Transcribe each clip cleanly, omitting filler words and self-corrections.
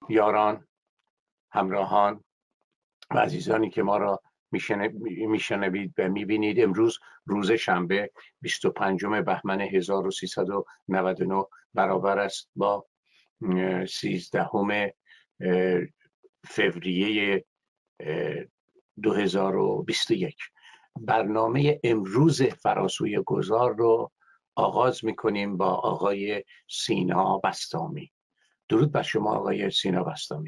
یاران، همراهان و عزیزانی که ما را میشنوید و میبینید، امروز روز شنبه 25 بهمن 1399 برابر است با 13 فوریه 2021. برنامه امروز فراسوی گذار رو آغاز میکنیم با آقای سینا بستامی. درود بر شما آقای سینا بستامی.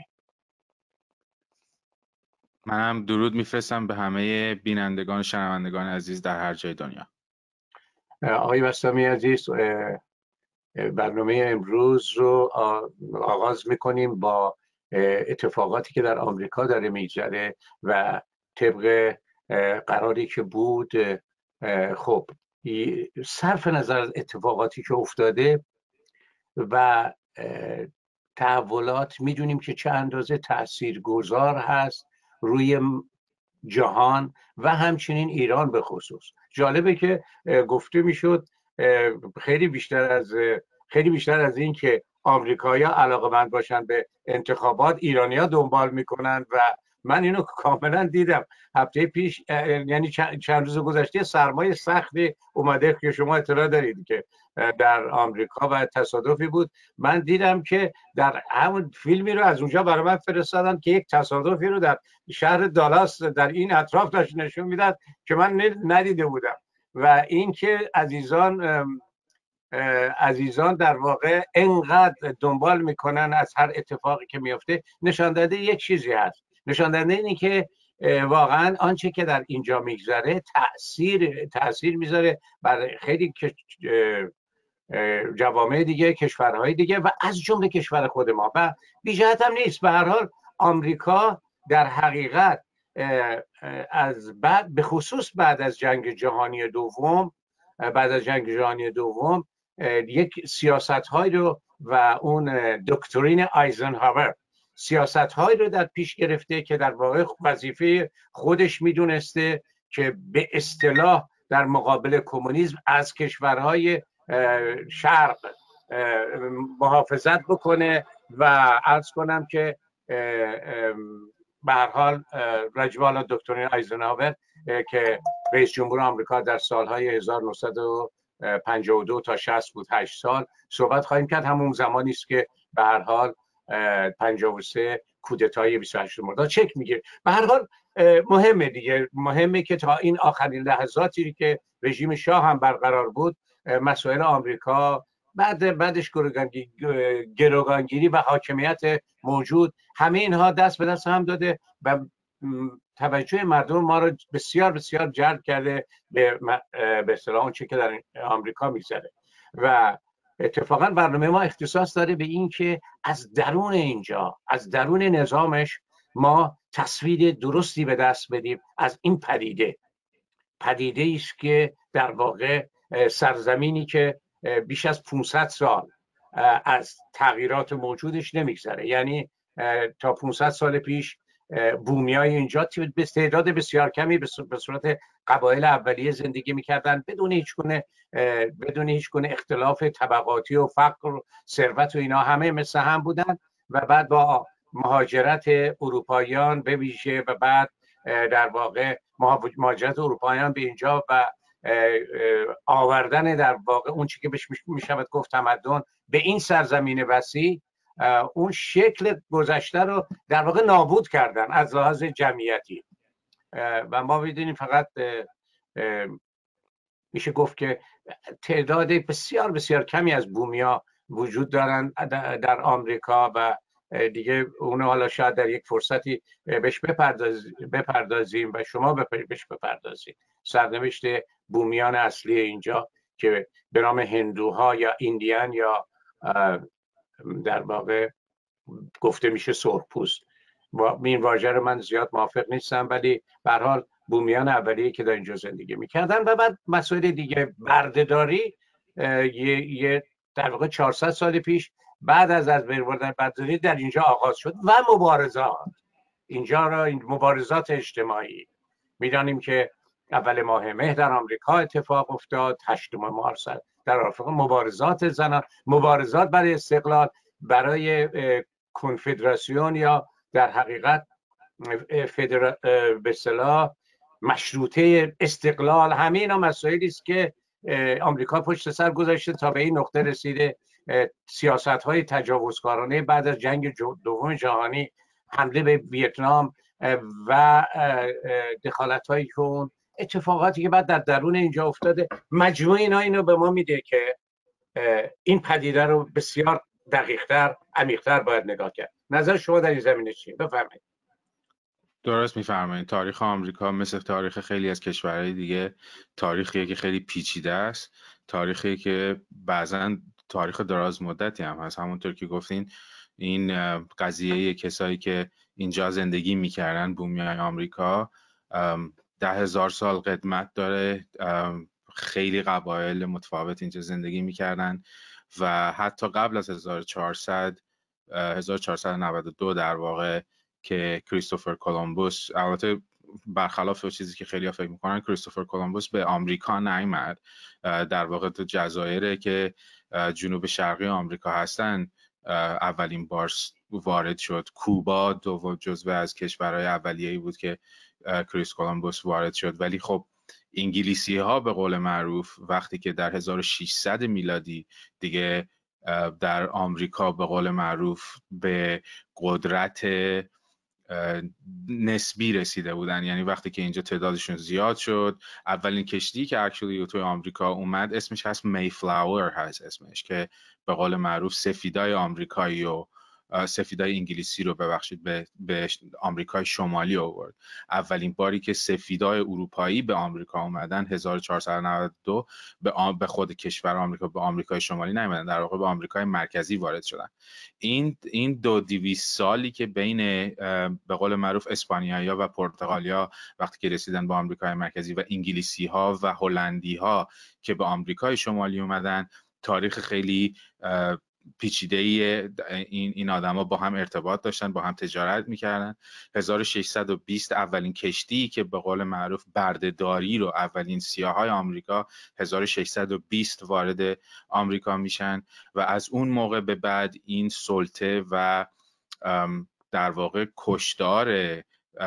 منم درود میفرستم به همه بینندگان و شنوندگان عزیز در هر جای دنیا. آقای بستامی عزیز، برنامه امروز رو آغاز میکنیم با اتفاقاتی که در آمریکا داره میگذره و طبق قراری که بود، خب صرف نظر از اتفاقاتی که افتاده و تحولات، میدونیم که چه اندازه تاثیرگذار هست روی جهان و همچنین ایران به خصوص. جالبه که گفته میشد خیلی بیشتر از این که آمریکایی‌ها علاقه‌مند باشن به انتخابات، ایرانی‌ها دنبال میکنن و من اینو کاملا دیدم. هفته پیش، یعنی چند روز گذشته، سرمای سختی اومده که شما اطلاع دارید که در آمریکا و تصادفی بود. من دیدم که در همون فیلمی رو از اونجا برای من فرستادن که یک تصادفی رو در شهر دالاس در این اطراف داشت نشون میداد که من ندیده بودم. و این که عزیزان در واقع انقدر دنبال میکنن از هر اتفاقی که میفته، نشان دهنده یک چیزی هست. نشان دهنده اینه که واقعا آنچه که در اینجا میگذره تأثیر میذاره بر خیلی جوامع دیگه، کشورهای دیگه و از جمله کشور خود ما. و بی‌جهت هم نیست. به هر حال آمریکا در حقیقت از بعد، به خصوص بعد از جنگ جهانی دوم، یک سیاست‌هایی رو و اون دکترین آیزنهاور سیاست‌هایی رو در پیش گرفته که در واقع وظیفه خودش میدونسته که به اصطلاح در مقابل کمونیسم از کشورهای شرق محافظت بکنه. و عرض کنم که به هر حال رجوالا دکترین آیزنهاور که رئیس جمهور آمریکا در سالهای 1952 تا 60 بود، 8 سال صحبت خواهیم کرد. همون زمانی است که به هر حال 53 کودتای 28 مرداد چک میگیره. به هر حال مهمه دیگه، مهمه که تا این آخرین لحظاتی که رژیم شاه هم برقرار بود، مسائل آمریکا بعدش گروگانگیری و حاکمیت موجود، همه اینها دست به دست هم داده و توجه مردم ما رو بسیار بسیار جلب کرده به اصطلاح اون چه که در آمریکا میگذره. و اتفاقا برنامه ما اختصاص داره به این که از درون اینجا، از درون نظامش، ما تصویر درستی به دست بدیم از این پدیده است که در واقع سرزمینی که بیش از 500 سال از تغییرات موجودش نمیگذره. یعنی تا 500 سال پیش بومیای اینجا به تعداد بسیار کمی به صورت قبایل اولیه زندگی میکردن بدون هیچ گونه اختلاف طبقاتی و فقر و ثروت و اینا، همه مثل هم بودن. و بعد با مهاجرت اروپاییان به ویژه و بعد در واقع مهاجرت اروپاییان به اینجا و آوردن در واقع اون چیزی که بهش میشود گفت تمدن به این سرزمین وسیع، اون شکل گذشته رو در واقع نابود کردن از لحاظ جمعیتی. و ما می‌دونیم فقط میشه گفت که تعداد بسیار بسیار کمی از بومیا وجود دارن در آمریکا و دیگه اون حالا شاید در یک فرصتی بهش بپردازیم و شما بهش بپردازید. سرنوشت بومیان اصلی اینجا که به نام هندوها یا ایندیان یا در واقع گفته میشه سرخپوست، این واژه رو من زیاد موافق نیستم، ولی به هر حال بومیان اولیه که در اینجا زندگی میکردن. و بعد مسائل دیگه، بردهداری، در واقع 400 سال پیش بعد از بین بردن بردهداری در اینجا آغاز شد و مبارزات اجتماعی. میدانیم که اول ماه مه در آمریکا اتفاق افتاد، 8 مارس در آفریقا مبارزات زنان، مبارزات برای استقلال، برای کنفدراسیون یا در حقیقت به اصطلاح مشروطه استقلال، همه اینا مسائلی است که آمریکا پشت سر گذاشته تا به این نقطه رسیده. سیاست‌های تجاوزکارانه بعد از جنگ دوم جهانی، حمله به ویتنام و دخالت‌هایی که اون اتفاقاتی که بعد در درون اینجا افتاده، مجموع اینا اینو به ما میده که این پدیده رو بسیار دقیق‌تر، عمیق‌تر باید نگاه کرد. نظر شما در این زمینه چیه؟ بفرمایید. درست میفرمایید. تاریخ آمریکا مثل تاریخ خیلی از کشورهای دیگه تاریخیه که خیلی پیچیده است، تاریخی که بعضاً تاریخ دراز مدتی هم هست. همونطور که گفتین این قضیه کسایی که اینجا زندگی میکردن، بومیای آمریکا، 10,000 سال قدمت داره. خیلی قبایل متفاوت اینجا زندگی میکردن و حتی قبل از 1492 در واقع که کریستوفر کلمبوس، البته برخلاف چیزی که خیلی ها فکر میکنن، کریستوفر کلمبوس به آمریکا نیامد. در واقع تو جزایری که جنوب شرقی آمریکا هستن اولین بار وارد شد. کوبا جزو از کشورهای اولیه‌ای بود که کریس کلمبوس وارد شد. ولی خب انگلیسی ها به قول معروف وقتی که در 1600 میلادی دیگه در آمریکا به قول معروف به قدرت نسبی رسیده بودن، یعنی وقتی که اینجا تعدادشون زیاد شد، اولین کشتی که اکچولی توی آمریکا اومد اسمش هست میفلاور هست اسمش، که به قول معروف سفیدای آمریکایی و سفیدای انگلیسی رو ببخشید به آمریکای شمالی آورد. اولین باری که سفیدای اروپایی به آمریکا اومدن 1492 به خود کشور آمریکا، به آمریکای شمالی نیومدن، در واقع به آمریکای مرکزی وارد شدن. این 200 سالی که بین به قول معروف اسپانیایی‌ها و پرتغالیا وقتی که رسیدن به آمریکای مرکزی و انگلیسی‌ها و هلندی‌ها که به آمریکای شمالی اومدن، تاریخ خیلی پیچیده این آدما با هم ارتباط داشتن، با هم تجارت میکردن. 1620 اولین کشتی که به قول معروف بردهداری رو، اولین سیاهای آمریکا 1620 وارد آمریکا میشن و از اون موقع به بعد این سلطه و در واقع کشتار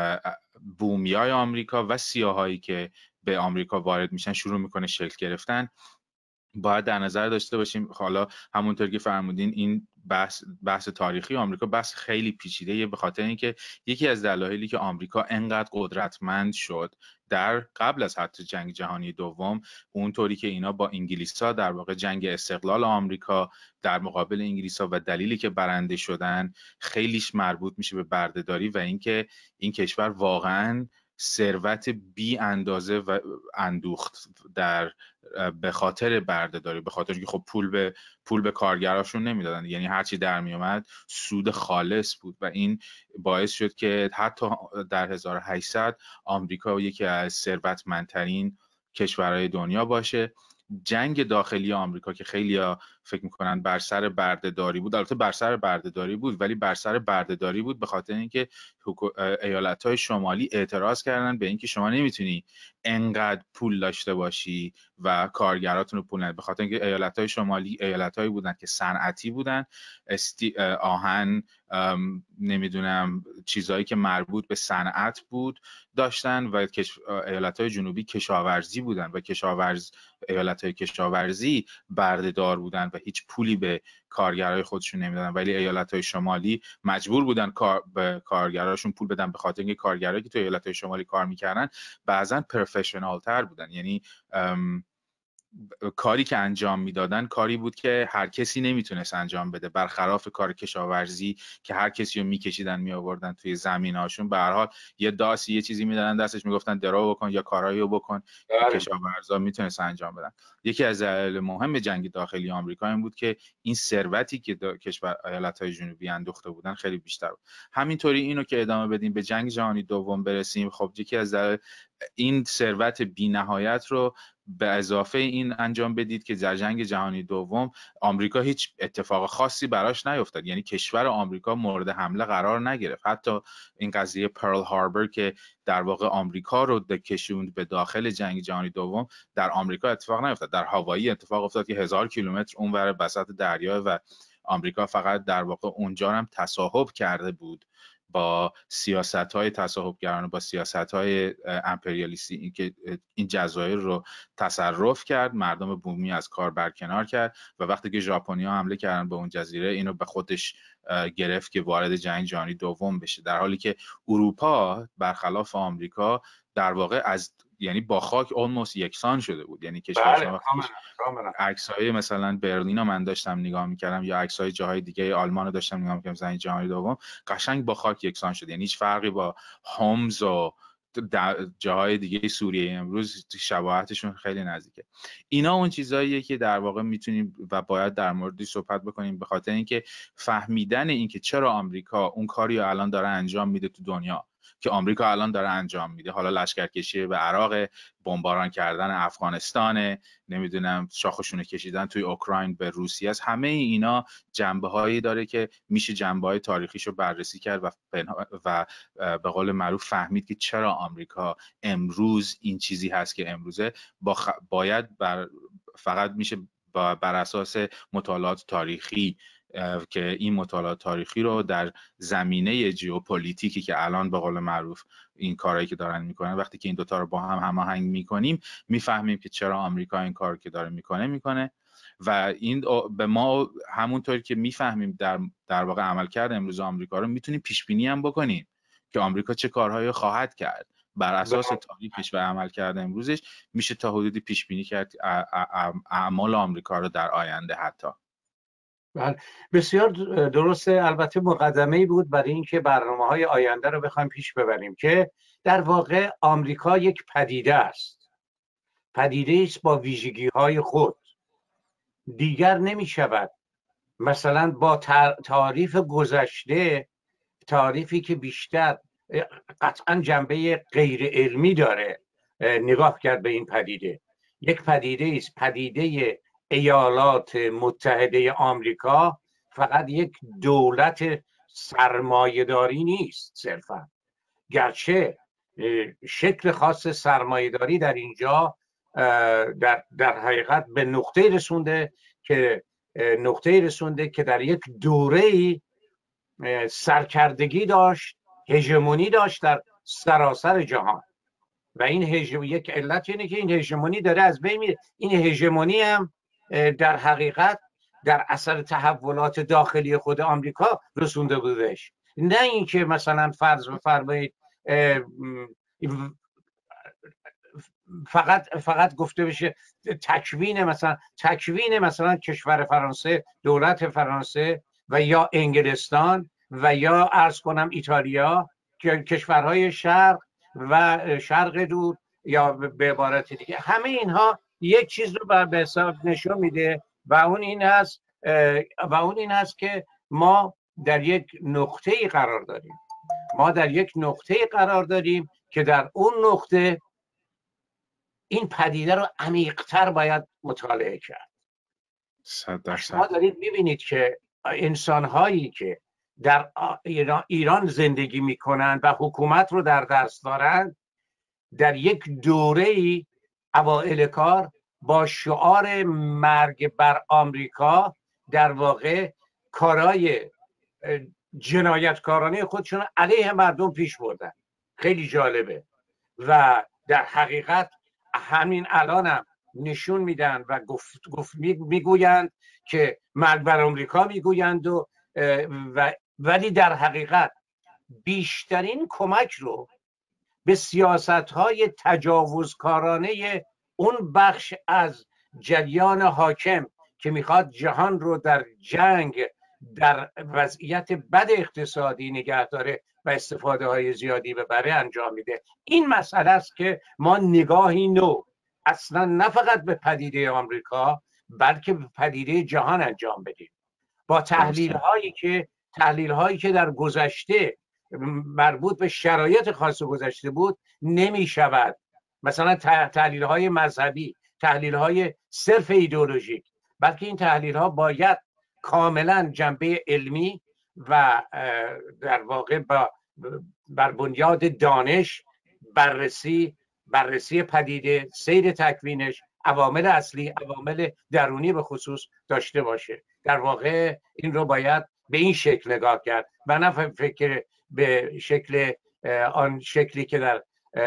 بومیای آمریکا و سیاهایی که به آمریکا وارد میشن شروع میکنه شکل گرفتن. باید در نظر داشته باشیم، حالا همونطور که فرمودین این بحث تاریخی آمریکا بحث خیلی پیچیده‌ایه، به خاطر اینکه یکی از دلایلی که آمریکا انقدر قدرتمند شد در قبل از حتی جنگ جهانی دوم، اونطوری که اینا با انگلیس‌ها در واقع جنگ استقلال آمریکا در مقابل انگلیس‌ها و دلیلی که برنده شدن خیلیش مربوط میشه به بردهداری و اینکه این کشور واقعاً ثروت بی اندازه و اندوخت به خاطر بردهداری، به خاطر که خب پول به کارگراشون نمیدادن، یعنی هرچی در می اومد سود خالص بود و این باعث شد که حتی در 1800 آمریکا یکی از ثروتمندترین کشورهای دنیا باشه. جنگ داخلی آمریکا که خیلی‌ها فکر می‌کنن بر سر بردهداری بود، البته بر سر بردهداری بود، ولی بر سر بردهداری بود به خاطر اینکه ایالت‌های شمالی اعتراض کردن به اینکه شما نمیتونی انقدر پول داشته باشی و کارگراتون رو پول ندی، به خاطر اینکه ایالت‌های شمالی ایالت‌هایی بودن که صنعتی بودن، آهن، نمیدونم چیزایی که مربوط به صنعت بود داشتن و ایالت‌های جنوبی کشاورزی بودن و ایالت‌های کشاورزی بردهدار بودن و هیچ پولی به کارگرای خودشون نمیدادن، ولی ایالت‌های شمالی مجبور بودن به کارگراشون پول بدن، به خاطر اینکه کارگرایی که تو ایالت‌های شمالی کار میکردن بعضن پروفشنال تر بودن، یعنی کاری که انجام میدادن کاری بود که هر کسی نمیتونست انجام بده، برخلاف کار کشاورزی که هر کسی رو میکشیدن میآوردن توی زمیناشون، به هر حال یه داسی یه چیزی میدادن دستش، میگفتن درو بکن یا کارایی رو بکن که کشاورزا میتونست انجام بدن. یکی از دلایل مهم جنگ داخلی آمریکا این بود که این ثروتی که کشور ایالت‌های جنوبی اندوخته بودن خیلی بیشتر بود. همینطوری اینو که ادامه بدیم به جنگ جهانی دوم برسیم، خب یکی از این ثروت بی‌نهایت رو به اضافه این انجام بدید که در جنگ جهانی دوم آمریکا هیچ اتفاق خاصی براش نیفتاد، یعنی کشور آمریکا مورد حمله قرار نگرفت. حتی این قضیه پرل هاربر که در واقع آمریکا رو کشوند به داخل جنگ جهانی دوم، در آمریکا اتفاق نیفتاد، در هاوایی اتفاق افتاد که 1000 کیلومتر اونور وسط دریا و آمریکا فقط در واقع اونجا هم تصاحب کرده بود با سیاست‌های تصاحبگرانه، با سیاست‌های امپریالیستی، اینکه این جزایر رو تصرف کرد، مردم بومی از کار برکنار کرد و وقتی که ژاپنی‌ها حمله کردن به اون جزیره اینو به خودش گرفت که وارد جنگ جهانی دوم بشه، در حالی که اروپا برخلاف آمریکا در واقع از یعنی با خاک almost یکسان شده بود. یعنی کشورها عکس‌های مثلا برلین رو من داشتم نگاه می‌کردم یا عکس‌های جاهای دیگه آلمان رو داشتم نگاه می‌کردم، جنگ جهانی دوم قشنگ با خاک یکسان شده، یعنی هیچ فرقی با هومز و جاهای دیگه سوریه امروز شباهتشون خیلی نزدیکه. اینا اون چیزاییه که در واقع میتونیم و باید در موردش صحبت بکنیم، به خاطر اینکه فهمیدن اینکه چرا آمریکا اون کاری رو الان داره انجام میده تو دنیا که آمریکا الان داره انجام میده، حالا لشکرکشی به عراق، بمباران کردن افغانستان، نمیدونم شاخشونه کشیدن توی اوکراین به روسیه است، همه اینا جنبه‌هایی داره که میشه جنبه‌های تاریخیشو بررسی کرد و به قول معروف فهمید که چرا آمریکا امروز این چیزی هست که امروزه. باید فقط میشه بر اساس مطالعات تاریخی که این مطالعات تاریخی رو در زمینه ژئوپلیتیکی که الان به قول معروف این کارهایی که دارن میکنن، وقتی که این دوتا رو با هم هماهنگ میکنیم میفهمیم که چرا آمریکا این کار که داره میکنه و این به ما همونطوری که میفهمیم در واقع عملکرد امروز آمریکا رو میتونیم پیش بینی هم بکنیم که آمریکا چه کارهایی خواهد کرد. بر اساس تاریخش و عملکرد امروزش میشه تا حدودی پیش بینی کرد اعمال آمریکا رو در آینده. حتی بسیار درسته. البته مقدمه‌ای بود برای اینکه برنامه‌های آینده رو بخوایم پیش ببریم که در واقع آمریکا یک پدیده است، پدیده است با ویژگی‌های خود، دیگر نمی‌شود مثلا با تعریف گذشته، تعریفی که بیشتر قطعا جنبه غیر علمی داره، نگاه کرد به این پدیده. یک پدیده است، پدیده ایالات متحده آمریکا فقط یک دولت سرمایه‌داری نیست صرفا، گرچه شکل خاص سرمایه‌داری در اینجا در حقیقت به نقطه رسونده که در یک دوره‌ای سرکردگی داشت، هژمونی داشت در سراسر جهان و این یک علت اینه که این هژمونی داره از بین میره. این هژمونی هم در حقیقت در اثر تحولات داخلی خود آمریکا رسونده بودش، نه اینکه مثلا فرض بفرمایید فقط گفته بشه تکوین مثلا کشور فرانسه، دولت فرانسه و یا انگلستان و یا عرض کنم ایتالیا که کشورهای شرق و شرق دور، یا به عبارت دیگه همه اینها یک چیز رو به حساب نشون میده و اون این هست که ما در یک نقطه‌ای قرار داریم که در اون نقطه این پدیده رو عمیق‌تر باید مطالعه کرد. 100%. شما دارید میبینید که انسان‌هایی که در ایران زندگی میکنن و حکومت رو در دست دارن، در یک دوره‌ای اوائل کار با شعار مرگ بر آمریکا در واقع کارهای جنایتکارانه خودشون علیه مردم پیش بردن. خیلی جالبه و در حقیقت همین الانم نشون میدن و میگویند که مرگ بر آمریکا میگویند ولی در حقیقت بیشترین کمک رو به سیاست‌های تجاوزکارانه اون بخش از جریان حاکم که میخواد جهان رو در جنگ، در وضعیت بد اقتصادی نگه داره و استفاده های زیادی ببره انجام میده. این مسئله است که ما نگاهی نو اصلا نه فقط به پدیده آمریکا بلکه به پدیده جهان انجام بدیم با تحلیل هایی که در گذشته مربوط به شرایط خاص گذشته بود نمی شود. مثلا تحلیل های مذهبی، تحلیل های صرف ایدئولوژیک، بلکه این تحلیل ها باید کاملا جنبه علمی و در واقع بر بنیاد دانش بررسی پدیده، سیر تکوینش عوامل اصلی، عوامل درونی به خصوص داشته باشه. در واقع این رو باید به این شکل نگاه کرد و نه فکر به شکل آن شکلی که در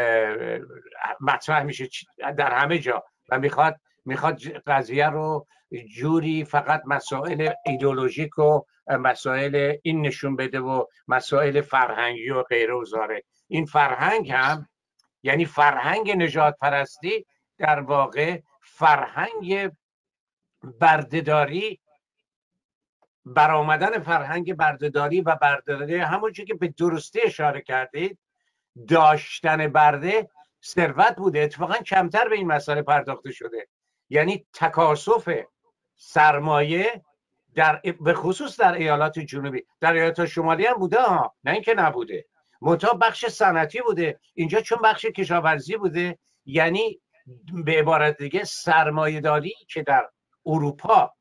مطرح میشه در همه جا و میخواد قضیه رو جوری فقط مسائل ایدئولوژیک و مسائل این نشون بده و مسائل فرهنگی و غیره وزاره. این فرهنگ هم یعنی فرهنگ نژاد پرستی در واقع فرهنگ بردهداری، برآمدن فرهنگ بردهداری و بردهداری همونجوری که به درستی اشاره کردید داشتن برده ثروت بوده. اتفاقا کمتر به این مسئله پرداخته شده. یعنی تکاثف سرمایه به خصوص در ایالات جنوبی، در ایالات شمالی هم بوده ها، نه اینکه نبوده، منتها بخش صنعتی بوده. اینجا چون بخش کشاورزی بوده، یعنی به عبارت دیگه سرمایه‌داری که در اروپا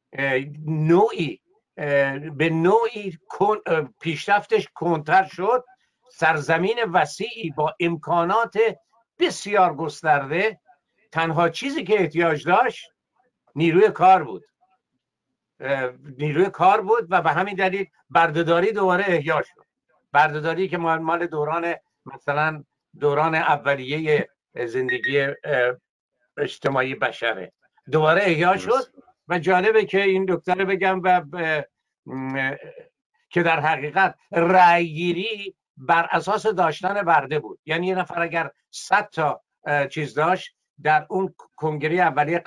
به نوعی پیشرفتش کندتر شد، سرزمین وسیعی با امکانات بسیار گسترده، تنها چیزی که احتیاج داشت نیروی کار بود و به همین دلیل بردهداری دوباره احیا شد. بردهداری که مال مثلا دوران اولیه زندگی اجتماعی بشره دوباره احیا شد. و جالبه که این دکتر بگم که در حقیقت رأیگیری بر اساس داشتن برده بود. یعنی یه نفر اگر 100 تا چیز داشت در اون کنگره اولیه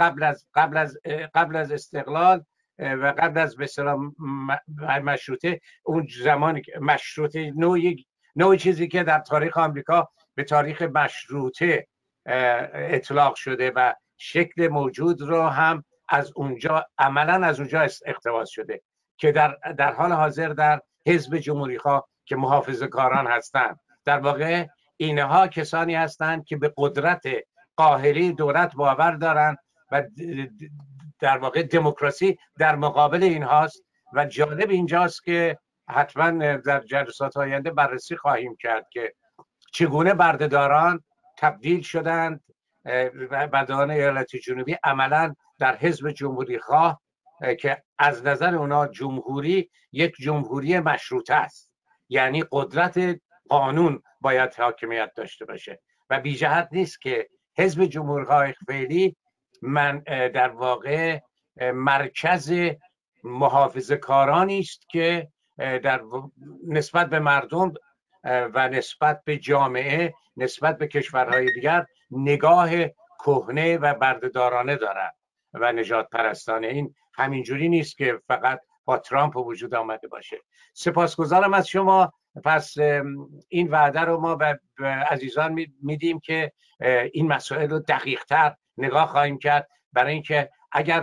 قبل از استقلال و قبل از به اصطلاح مشروطه، اون زمانی که مشروطه نوعی چیزی که در تاریخ آمریکا به تاریخ مشروطه اطلاق شده و شکل موجود رو هم از اونجا عملاً از اونجا اقتباس شده که در حال حاضر در حزب جمهوری‌خواه که محافظه‌کاران هستند، در واقع اینها کسانی هستند که به قدرت قاهری دولت باور دارند و در واقع دموکراسی در مقابل اینهاست. و جالب اینجاست که حتما در جلسات آینده بررسی خواهیم کرد که چگونه بردهداران تبدیل شدند، بردهداران ایالات جنوبی عملاً در حزب جمهوری‌خواه که از نظر اونا جمهوری یک جمهوری مشروطه است، یعنی قدرت قانون باید حاکمیت داشته باشه و بی جهت نیست که حزب جمهوری‌خواه فعلی در واقع مرکز محافظه‌کارانی است که در نسبت به مردم و نسبت به جامعه، نسبت به کشورهای دیگر نگاه کهنه و بردهدارانه دارند و نژاد پرستانه. این همینجوری نیست که فقط با ترامپ وجود آمده باشه. سپاسگزارم از شما. پس این وعده رو ما به عزیزان میدیم که این مسائل رو دقیق تر نگاه خواهیم کرد، برای اینکه اگر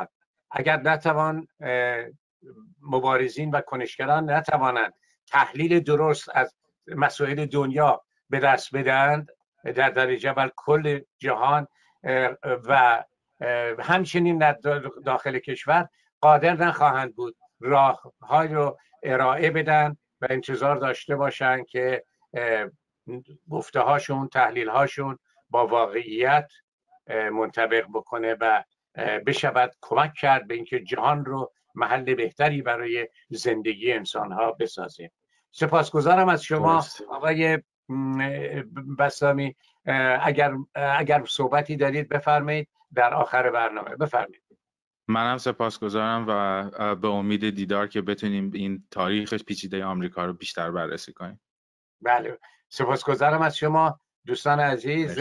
نتوان مبارزین و کنشگران نتوانند تحلیل درست از مسائل دنیا به دست بدهند در درجه اول کل جهان و همچنین در داخل کشور، قادر نخواهند بود راه‌های رو ارائه بدن و انتظار داشته باشند که گفته هاشون، تحلیل هاشون با واقعیت منطبق بکنه و بشود کمک کرد به اینکه جهان رو محل بهتری برای زندگی انسان ها بسازیم. سپاسگزارم از شما آقای بسامی. اگر صحبتی دارید بفرمایید در آخر برنامه. بفرمایید. منم سپاسگزارم و به امید دیدار که بتونیم این تاریخ پیچیده آمریکا رو بیشتر بررسی کنیم. بله، سپاسگزارم از شما دوستان عزیز.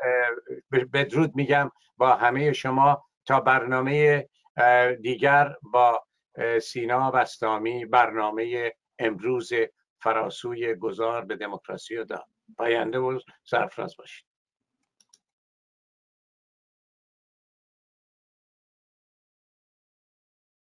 بدرود میگم با همه شما تا برنامه دیگر با سینا بسطامی، برنامه امروز فراسوی گذار به دموکراسی و پاینده و سرفراز باشید.